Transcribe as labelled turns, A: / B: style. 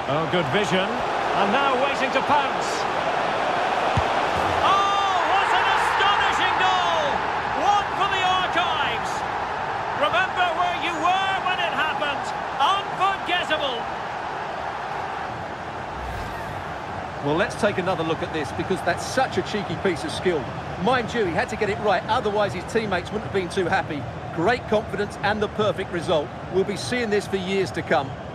A: Oh, good vision. And now waiting to pounce. Oh, what an astonishing goal! One for the archives. Remember where you were when it happened. Unforgettable.
B: Well, let's take another look at this, because that's such a cheeky piece of skill. Mind you, he had to get it right, otherwise his teammates wouldn't have been too happy. Great confidence and the perfect result. We'll be seeing this for years to come.